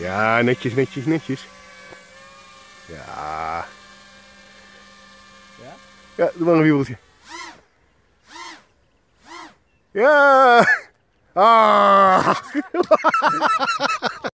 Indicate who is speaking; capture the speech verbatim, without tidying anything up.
Speaker 1: Ja, netjes, netjes, netjes. Ja.
Speaker 2: Ja?
Speaker 1: Ja, doe maar een wiebeltje. Ja! Ah!